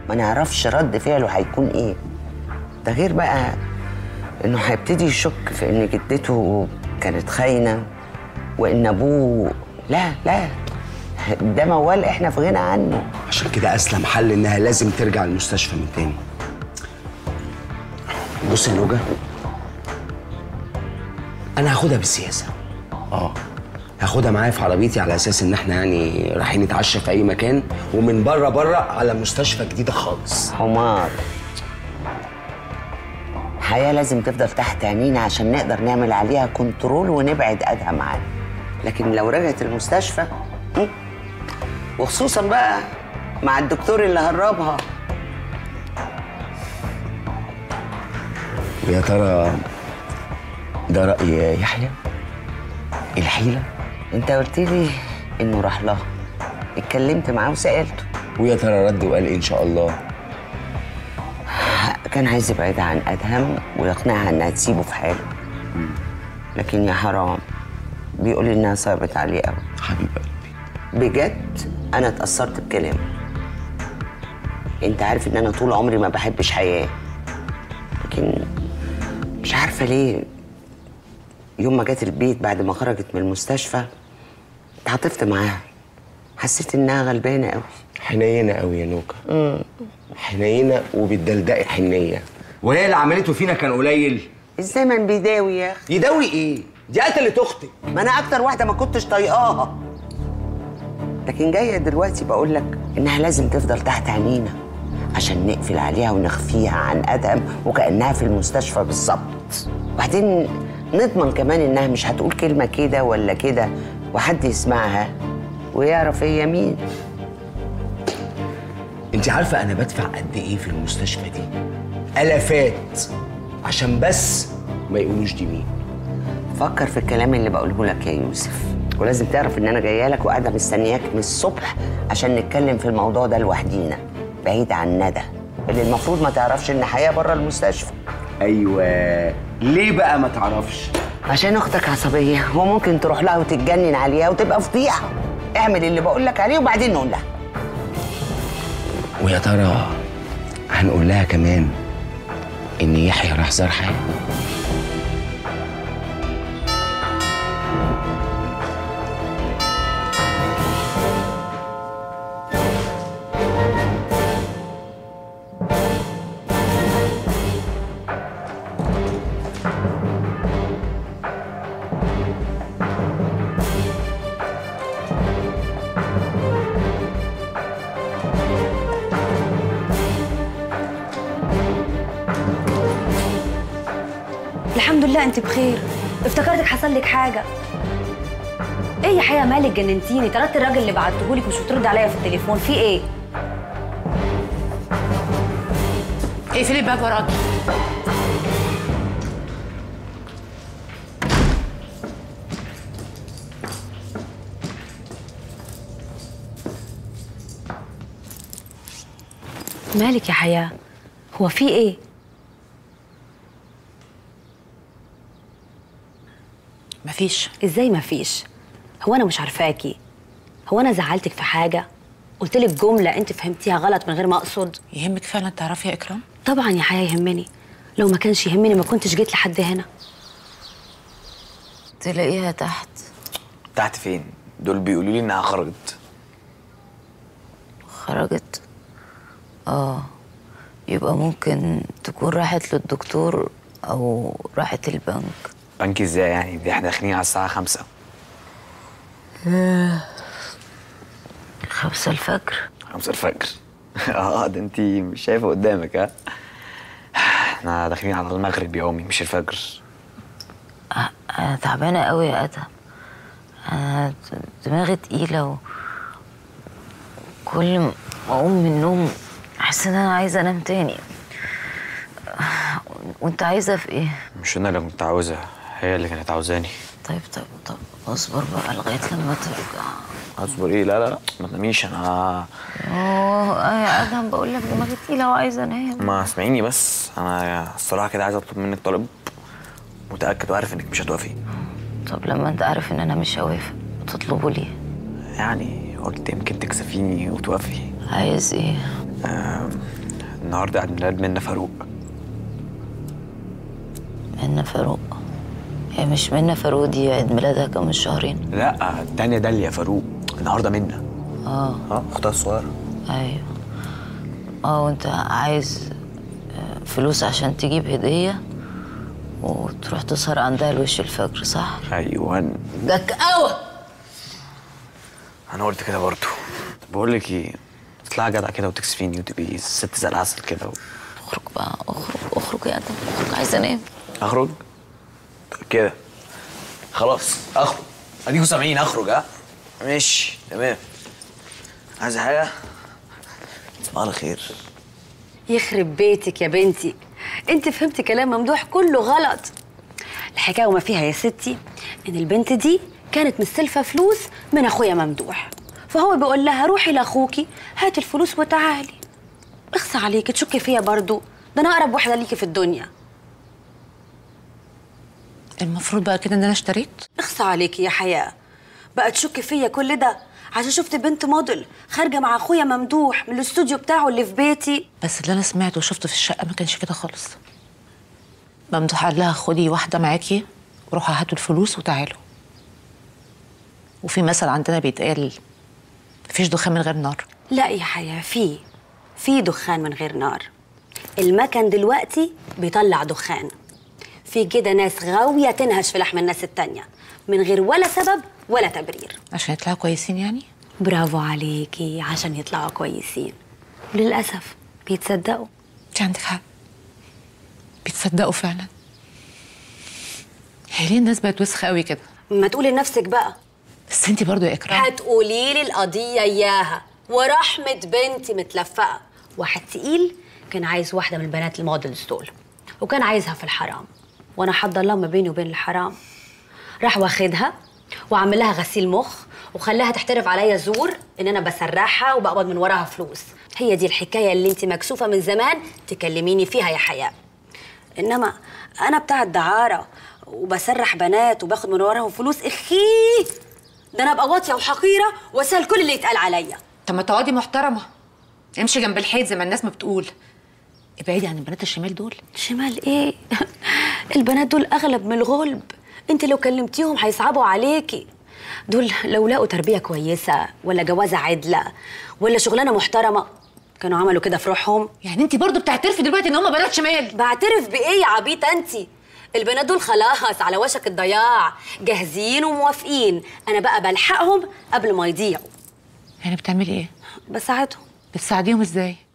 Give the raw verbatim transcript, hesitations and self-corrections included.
ما نعرفش رد فعله هيكون ايه. ده غير بقى انه هيبتدي يشك في ان جدته كانت خاينه وان ابوه. لا لا، ده موال احنا في غنى عنه. عشان كده اسلم حل انها لازم ترجع المستشفى من تاني. بص يا نوجة، انا هاخدها بالسياسه. اه هاخدها معايا في عربيتي على اساس ان احنا يعني رايحين نتعشى في اي مكان، ومن بره بره على مستشفى جديده خالص. حمار. حياة لازم تفضل تحت عينينا عشان نقدر نعمل عليها كنترول ونبعد أدهم عنها. لكن لو رجعت المستشفى، وخصوصا بقى مع الدكتور اللي هربها. ويا ترى ده رأي يحيى؟ الحيلة؟ انت قلت لي انه راح لها، اتكلمت معاه وسألته. ويا ترى رد وقال إيه إن شاء الله؟ كان عايز يبعدها عن أدهم ويقنعها انها تسيبه في حاله. لكن يا حرام بيقول لي انها صعبت عليه قوي. حبيب قلبي بجد انا اتأثرت بكلامه. انت عارف ان انا طول عمري ما بحبش حياة، لكن مش عارفة ليه يوم ما جت البيت بعد ما خرجت من المستشفى اتعاطفت معاها، حسيت انها غلبانة قوي. حنينة قوي يا نوكا. حنينة وبتدلدقي حنية. وهي اللي عملته فينا كان قليل؟ الزمن بيداوي يا اخي. يداوي ايه؟ دي قتلت اختي. ما انا اكتر واحدة ما كنتش طايقاها، لكن جاية دلوقتي بقول لك انها لازم تفضل تحت عينينا عشان نقفل عليها ونخفيها عن ادهم وكأنها في المستشفى بالظبط. وبعدين نضمن كمان انها مش هتقول كلمة كده ولا كده وحد يسمعها ويعرف هي مين. انت عارفة انا بدفع قد ايه في المستشفى دي؟ الافات عشان بس ما يقولوش دي مين. فكر في الكلام اللي بقوله لك يا يوسف، ولازم تعرف ان انا جايه لك وقاعده مستنياك من الصبح عشان نتكلم في الموضوع ده لوحدينا بعيد عن ندى اللي المفروض ما تعرفش ان حياه بره المستشفى. ايوه، ليه بقى ما تعرفش؟ عشان اختك عصبيه وممكن تروح لها وتتجنن عليها وتبقى فضيحه. اعمل اللي بقول لك عليه وبعدين نقول لها. ويا ترى هنقول لها كمان ان يحيى راح زار حياه؟ الحمد لله انت بخير. افتكرتك حصل لك حاجه. ايه يا حياه مالك جننتيني؟ طردت الراجل اللي بعتهولك مش بترد عليا في التليفون، في ايه؟ اقفلي الباب وراكي. مالك يا حياه؟ هو في ايه؟ مفيش. ازاي مفيش؟ هو انا مش عارفاكي؟ هو انا زعلتك في حاجه؟ قلت لك جمله انت فهمتيها غلط من غير ما اقصد؟ يهمك فعلا تعرفي يا اكرام؟ طبعا يا حياه يهمني. لو ما كانش يهمني ما كنتش جيت لحد هنا. تلاقيها تحت. تحت فين؟ دول بيقولوا لي انها خرجت. خرجت؟ اه يبقى ممكن تكون راحت للدكتور او راحت البنك. بنك ازاي يعني؟ دي احنا داخلين على الساعة خمسة. خمسة الفجر؟ خمسة الفجر. اه ده انت مش شايفة قدامك. ها احنا داخلين على المغرب يا امي مش الفجر. انا تعبانة قوي يا ادهم. انا دماغي تقيلة وكل ما اقوم من النوم احس ان انا عايزة انام تاني. وانت عايزة في ايه؟ مش انا اللي كنت عاوزها، هي اللي كانت عاوزاني. طيب طب طب اصبر بقى لغاية لما ترجع. اصبر ايه؟ لا لا لا ما تناميش. انا اوه يا ادهم بقول لك دماغي تقيلة وعايزة انام. ما اسمعيني بس، انا الصراحة كده عايز اطلب منك طلب متأكد وعارف انك مش هتوافقي. طب لما انت عارف ان انا مش هوافق تطلبه ليه؟ يعني قلت يمكن تكسفيني وتوافقي. عايز ايه؟ آه النهارده عيد ميلاد منى فاروق. منى فاروق؟ هي مش منى فاروق دي عيد ميلادها كان من شهرين؟ لا التانية داليا فاروق، النهارده منى. اه اه اختها الصغيرة. ايوه. اه وانت عايز فلوس عشان تجيب هدية وتروح تسهر عندها لوش الفجر، صح؟ ايوه. جاك قوي. انا قلت كده برضه. بقول لك ايه، تطلعي جدع كده وتكسفيني وتبقي ست زي العسل كده و... اخرج بقى، اخرج اخرج يا ادم، اخرج، عايزه انام. اخرج؟ كده خلاص اخرج، اديكوا سامعين، اخرج. ها ماشي تمام. عايزه حاجه؟ صباح الخير. يخرب بيتك يا بنتي، انت فهمتي كلام ممدوح كله غلط. الحكايه وما فيها يا ستي ان البنت دي كانت مستلفه فلوس من اخويا ممدوح، فهو بيقول لها روحي لاخوكي هاتي الفلوس وتعالي. اخصى عليكي تشكي فيا برضو، ده انا اقرب واحده ليكي في الدنيا. المفروض بقى كده ان انا اشتريت؟ اخصى عليكي يا حياه، بقى تشكي فيا كل ده عشان شفت بنت موديل خارجه مع اخويا ممدوح من الاستوديو بتاعه اللي في بيتي. بس اللي انا سمعته وشفته في الشقه ما كانش كده خالص. ممدوح قال لها خدي واحده معاكي وروحوا هاتوا الفلوس وتعالوا. وفي مثل عندنا بيتقال مفيش دخان من غير نار. لا يا حياه، في في دخان من غير نار. المكن دلوقتي بيطلع دخان. في كده ناس غاويه تنهش في لحم الناس التانيه من غير ولا سبب ولا تبرير، عشان يطلعوا كويسين يعني. برافو عليكي، عشان يطلعوا كويسين. وللاسف بيتصدقوا. انت عندك حق، بيتصدقوا فعلا. هي ليه الناس بقت وسخه قوي كده؟ ما تقولي لنفسك بقى. بس انت برضو يا اكرام هتقولي لي القضيه اياها، ورحمه بنتي متلفقه. واحد تقيل كان عايز واحده من البنات المودلز دول، وكان عايزها في الحرام، وانا حضر الله ما بيني وبين الحرام. راح واخدها وعمل لها غسيل مخ وخلاها تحترف عليا زور ان انا بسرحها وبقبض من وراها فلوس. هي دي الحكايه اللي انت مكسوفه من زمان تكلميني فيها يا حياه. انما انا بتاعه دعاره وبسرح بنات وباخد من وراهم فلوس، اخي ده انا ابقى واطيه وحقيره واسال كل اللي يتقال عليا. طب ما تقعدي محترمه، امشي جنب الحيط زي ما الناس ما بتقول. ابعدي عن البنات الشمال دول. شمال ايه؟ البنات دول اغلب من الغلب، انت لو كلمتيهم هيصعبوا عليكي. دول لو لقوا تربيه كويسه ولا جوازه عدله ولا شغلانه محترمه كانوا عملوا كده في روحهم. يعني انت برضو بتعترفي دلوقتي ان هم بنات شمال؟ بعترف بايه يا عبيطه انت؟ البنات دول خلاص على وشك الضياع، جاهزين وموافقين، انا بقى بلحقهم قبل ما يضيعوا. يعني بتعملي ايه؟ بساعدهم. بتساعديهم ازاي؟